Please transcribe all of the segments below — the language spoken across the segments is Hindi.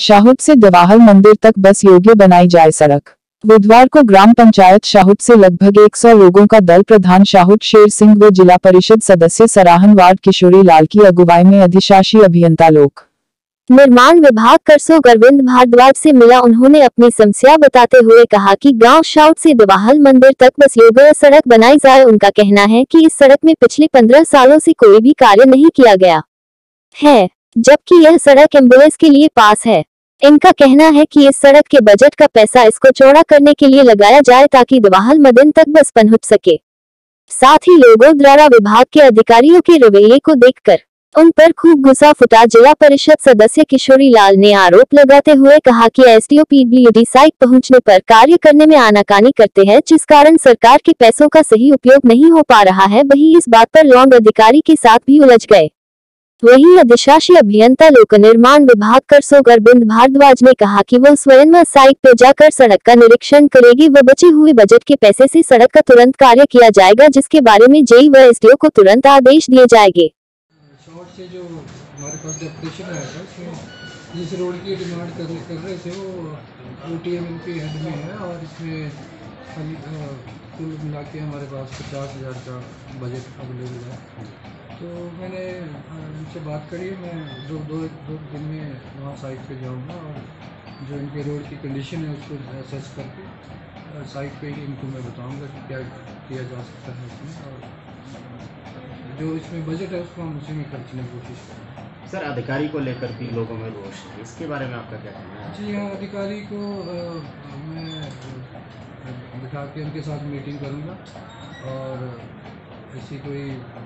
शाहुद से दवाहल मंदिर तक बस योग्य बनाई जाए सड़क। बुधवार को ग्राम पंचायत शाहुद से लगभग 100 लोगों का दल प्रधान शाहुद शेर सिंह व जिला परिषद सदस्य सराहन वार्ड किशोरी लाल की अगुवाई में अधिशासी अभियंता लोक निर्माण विभाग करसोग अरविंद भारद्वाज से मिला। उन्होंने अपनी समस्या बताते हुए कहा कि गांव शाहुद से दवाहल मंदिर तक बस योग्य सड़क बनाई जाए। उनका कहना है कि इस सड़क में पिछले 15 सालों से कोई भी कार्य नहीं किया गया है, जबकि यह सड़क एम्बुलेंस के लिए पास है। इनका कहना है कि इस सड़क के बजट का पैसा इसको चौड़ा करने के लिए लगाया जाए ताकि दवाहल मंदिर तक बस पहुंच सके। साथ ही लोगों द्वारा विभाग के अधिकारियों के रवैये को देखकर उन पर खूब गुस्सा फुटा। जिला परिषद सदस्य किशोरी लाल ने आरोप लगाते हुए कहा कि एसडीओ पीडब्ल्यूडी साइट पहुंचने पर कार्य करने में आनाकानी करते हैं, जिस कारण सरकार के पैसों का सही उपयोग नहीं हो पा रहा है। वहीं इस बात पर लॉन्ग अधिकारी के साथ भी उलझ गए। वहीं अधिशासी अभियंता लोक निर्माण विभाग करसोग अरविंद भारद्वाज ने कहा कि वह स्वयं साइट पर जाकर सड़क का निरीक्षण करेगी व बचे हुए बजट के पैसे से सड़क का तुरंत कार्य किया जाएगा, जिसके बारे में जेई व एसडीओ को तुरंत आदेश दिए जाएंगे। से जो हमारे पास डेप्रेशन आया था, उसमें जिस रोड की डिमांड कर रहे थे वो OTM के हेड में है और इसमें कुल मिला के हमारे पास 50,000 का बजट अवेलेबल है। तो मैंने उनसे बात करी, मैं दो दिन में वहाँ साइट पे जाऊँगा और जो इनके रोड की कंडीशन है उसको असेस करके साइट पे ही इनको मैं बताऊँगा कि क्या किया जा सकता है इसमें, और जो इसमें बजट है उसको हम उसी में खर्चने की कोशिश करें। सर, अधिकारी को लेकर भी लोगों में रोष है, इसके बारे में आपका क्या कहना है? जी हाँ, अधिकारी को मैं बिठा के उनके साथ मीटिंग करूँगा और ऐसी कोई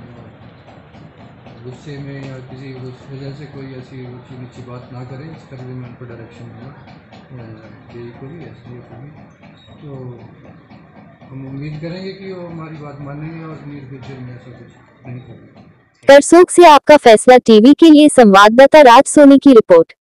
गुस्से में या किसी वजह से कोई ऐसी ऊँची नीची बात ना करें, इस तरह मैं उनको डायरेक्शन दूँगा, जेई को भी एसडीओ को भी। तो हम उम्मीद करेंगे कि वो हमारी बात मानेंगे और नीर फ्यूचर में ऐसा कुछ नहीं करेंगे। करसोग से आपका फैसला टीवी के लिए संवाददाता राज सोनी की रिपोर्ट।